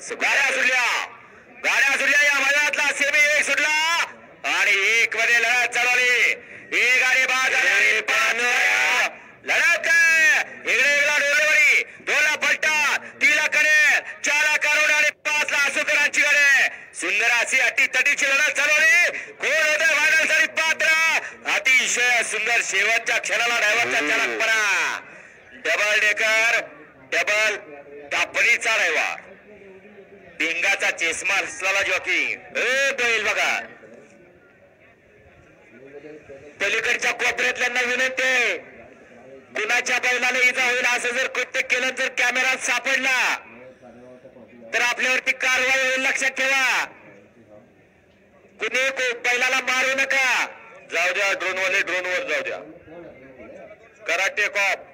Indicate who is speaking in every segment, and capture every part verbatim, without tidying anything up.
Speaker 1: गाड्या सुटल्या गाड्या सुटल्या या मैदानातला सेमी एक सुटला आणि एक मध्ये लढत चालवली. एक गाडी बाद झाली. पाच लढत इकडे वेगळा डोलेवरी दोनला पलटा तीनला करेल चारला करोड आणि पाचला आसुकरांची गाडी. सुंदर अशी अटी तटीची लढत चालवली. कोण होते फायनलसाठी पात्र. अतिशय सुंदर शेवटच्या क्षणाला ड्रायव्हरचा चालकपणा. डबल डेकर डबल टापणीचा ड्रायव्हर भिंगाचा चेस्मा असलेला जॉकी बैल बघा. पलीकडच्या कोपऱ्यातल्यांना विनंती कुणाच्या बैलाला इजा होईल असं जर कृत्य केलं जर कॅमेरा सापडला तर आपल्यावरती कारवाई होईल. लक्षात ठेवा. कुणी बैलाला मारू नका. जाऊ द्या ड्रोन वाले ड्रोन वर जाऊ द्या. करा टेक ऑफ.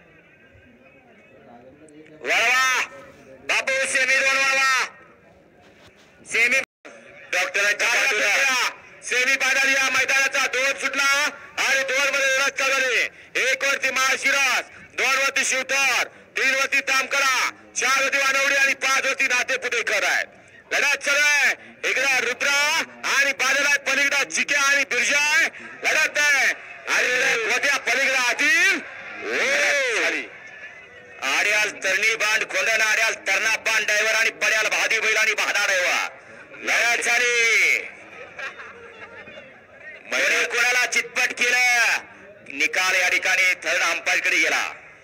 Speaker 1: वळवा बापू सेमी दोन वळवा. सेमी डॉक्टरांच्या सेमी पाडाली या मैदानाचा दोन सुटला आणि दोन मध्ये लढत चालवली. एक वरती महाशिराज दोन वरती शिवतर तीन वरती तामकरा चार वरती वानवडी आणि पाच वरती नाते पुतेकर आहेत. लढत चालू आहे. इकडा रुद्रा आणि बाजूला पलीकडा चिक्या आणि बिरजा लढत आहे. आणि मोठ्या पलीकडा आतील आड्याल तरणी बांड खोंडण आड्याल तरणा बांड ड्रायव्हर आणि पड्याल भादी बैल आणि भादा ड्रायव्हर लढत झाली. मैदान कोणाला चितपट केलं. निकाल या ठिकाणी थर्ड अंपायर कडे गेला.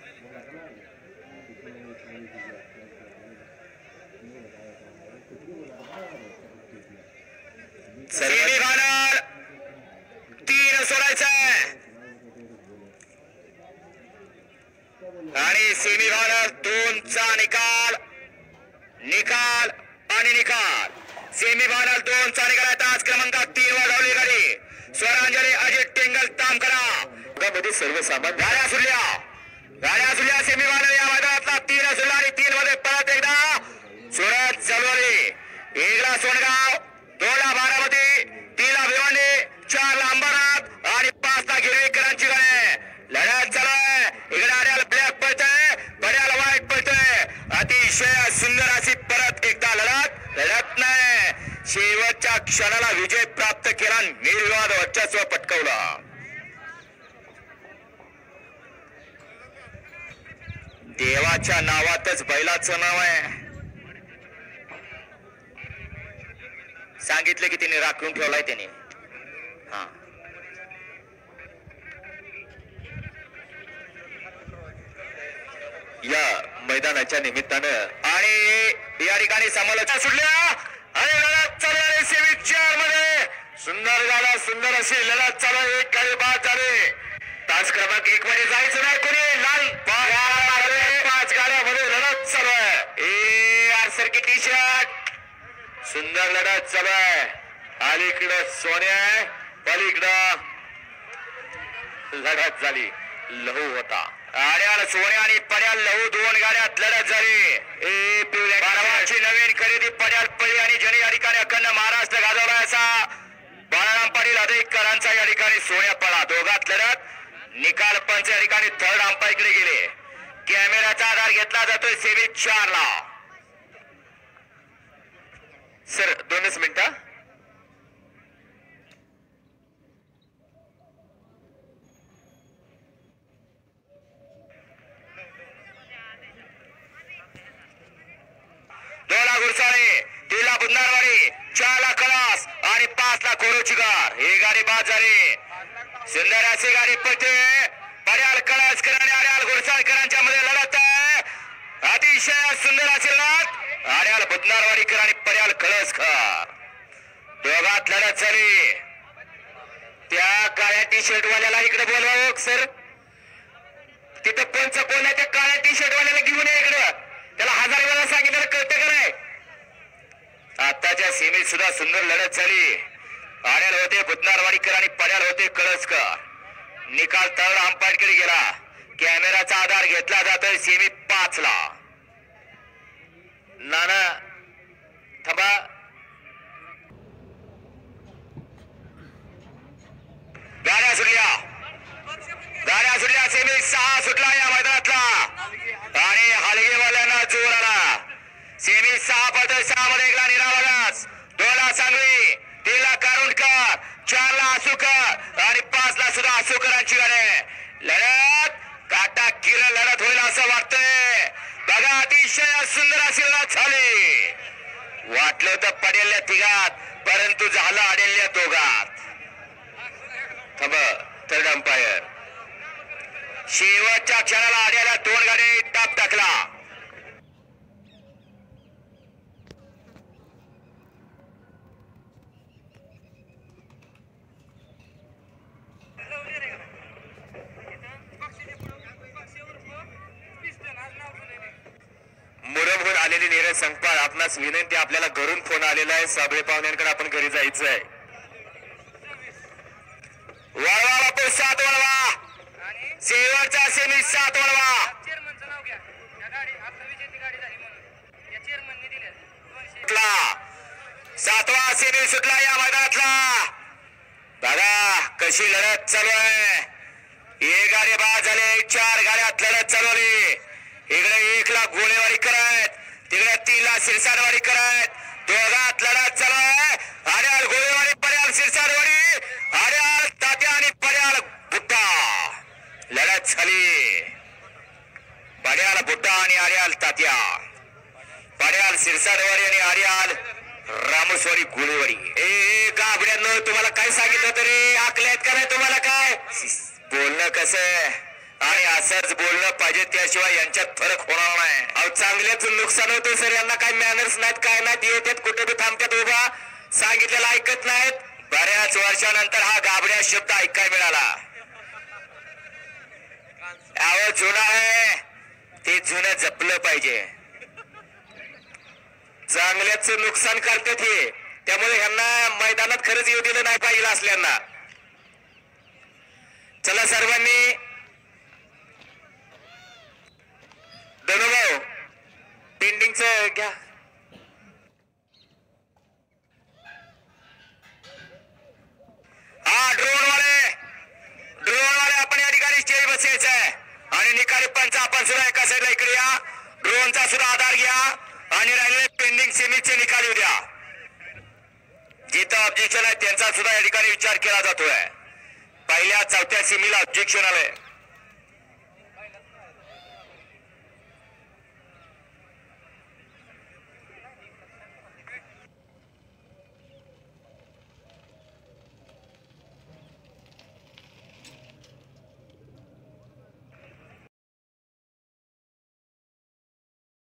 Speaker 1: सेमीफायनल तीन सोडायचं आणि सेमीफायनल दोनचा निकाल निकाल आणि निकाल. सेमीफायनल दोनचा निकाल. तास क्रमांक तीन वर धावली गाडी. स्वरांजली अजित टेंगल तामकरा मध्ये सर्व सामान गाड्या सुटल्या गाड्या सुटल्या. सेमीफायनल या मैदानातला तीन सुटला आणि तीन मध्ये परत एकदा सुरत चालवली. एकला सोनगाव दोनला बारामती तीनला भिवंडी चारला अंबरनाथ आणि पाचला गिरवेकरांची गाडी. लढत चालू आहे. इकडे आड्याला ब्लॅक पळतोय बड्याला व्हाईट पळतोय. अतिशय सुंदर अशी परत एकदा लढत लढत नाही. शेवटच्या क्षणाला विजय प्राप्त केला. निर्विवाद वर्चस्व पटकावला. देवाच्या नावातच बैलाचं नाव आहे. सांगितलं की तिने राखून ठेवलाय त्याने. हा या मैदानाच्या निमित्तानं आणि या ठिकाणी समालोचना सुटल्या आणि लढत चालू आहे. सेमी चार मध्ये सुंदर झाला. सुंदर अशी लढत चालू आहे. एक गाडी बाद झाली. तास क्रमांक एक मध्ये जायचं नाही कोणी. लाल पाच गाड्यामध्ये लढत चालू आहे. ए आर सरकी टी शर्ट सुंदर लढत चालू आहे. अलीकडं सोन्या आहे पलीकडं लढत झाली. लहू होता आड्याल सोन्या आणि पड्याल लहू दोन गाड्यात लढत झाली. ए बारावाची नवीन खरेदी पड्याल पळी आणि जनी या ठिकाणी अखंड महाराष्ट्र गाजवला असा बाळाराम पाटील अधिकारांचा या ठिकाणी सोन्या पळा. दोघात लढत. निकाल पंच या ठिकाणी थर्ड अंपायर कडे गेले. कॅमेराचा आधार घेतला जातोय सेमी चार ला. सर दोनच मिनिटं. दोनला गुरसाळे तीनला बुधनारवाडी चारला कळास आणि पाचला कोरोचीगार. ही गाडी बाद झाली. सुंदर अशी गाडी पळते. पड्याल कळासकर आणि आड्याल गुरसाळकरांच्या मध्ये लढत आहे. अतिशय सुंदर अशी लढत. आड्याल बुधनारवाडीकर आणि पड्याल कळसकर दोघात लढत झाली. त्या काळ्या टी शर्ट वाल्याला इकडे बोलवा सर. तिथं पंच कोण आहे त्या काळ्या टी शर्ट वाल्याला घेऊन या इकडं. त्याला हजार वेळा सांगितलं कळतं का नाही. आताच्या सीमेत सुद्धा सुंदर लढत झाली. आड्याल होते बुधनारवाडीकर आणि पड्याल होते कळसकर. निकाल थर्ड अंपायर कडे गेला. कॅमेराचा आधार घेतला जातोय सेमी पाच ला. नाना थांबा. गाड्या सुटल्या गाड्या सुटल्या. सेमी सहा सुटला या मैदानातला आणि हलगेवाल्यांना जोर आला. सेमी सहा पळतोय सहा मध्ये एकला निरावगास, दोनला सांगवी, तीनला कारुंडकर, चारला आसुकर आणि पाचला सुद्धा आसुकरांची गाडी. लढत काटा किर लढत होईल असं वाटतंय. बघा अतिशय सुंदर अशी लढत झाली. वाटलं तर पडेल्या तिघात, परंतु झालं अडेल्या दोघात. थांब थर्ड अंपायर. शेवटच्या क्षणाला आड्याला दोन गाडी टाप टाकला. मुरमहून आलेली नीरज संकपाळ, आपणास विनंती, आपल्याला घरून फोन आलेला आहे. साबळे पाहुण्यांकडे आपण घरी जायचं आहे. वळवा बापू, सात वळवा. शेवटचा सेमी सात वळवा. सातवा सेमी सुटला या मैदानातला. बघा कशी लढत चालू आहे. एक गाडी बाद झाले, चार गाड्यात लढत चालवली. इकडे एकला गोळेवारी करत, तिकडे तीनला सिरसाडवारी करत, दोघात लढत चालू आहे. आड्याल गोळेवारी, पर्याल सिरसाडवारी, आड्याल तात्या आणि पर्याल बुट्टा लढत झाली. पर्याल बुट्टा आणि आड्याल तात्या, पर्याल सिरसाडवारी आणि आड्याल रामस्वारी गोळेवारी. ए गाबड्यांनो, तुम्हाला काय सांगितलं तरी आकल्यात का नाही तुम्हाला? काय बोलणं कसं आणि असंच बोलणं पाहिजे, त्याशिवाय यांच्यात फरक होणार नाही. अहो चांगल्याच नुकसान होतं सर. यांना काय मॅनर्स नाहीत, काय नाहीत, येतात कुठे बी थांबतात उभा, सांगितलेलं ऐकत नाहीत. बऱ्याच वर्षानंतर हा गाबड्या शब्द ऐकाय मिळाला. अहो जुना आहे ते जुनं जपलं पाहिजे. चांगल्याच नुकसान करतात हे, त्यामुळे ह्यांना मैदानात खरंच येऊ दिलं नाही पाहिजे असल्यांना. चला सर्वांनी धनुभाऊ पेंडिंगच घ्या. हा ड्रोन वाले, ड्रोन वाले आपण या ठिकाणी स्टेज बसायचं आहे आणि निकाली पंच आपण सुद्धा एका साईडला इकडे या. ड्रोनचा सुद्धा आधार घ्या आणि राहिलेले पेंडिंग सेमीचे निकाल द्या. जिथं ऑब्जेक्शन आहे त्यांचा सुद्धा या ठिकाणी विचार केला जातोय. पहिल्या चौथ्या सेमीला ऑब्जेक्शन आलंय.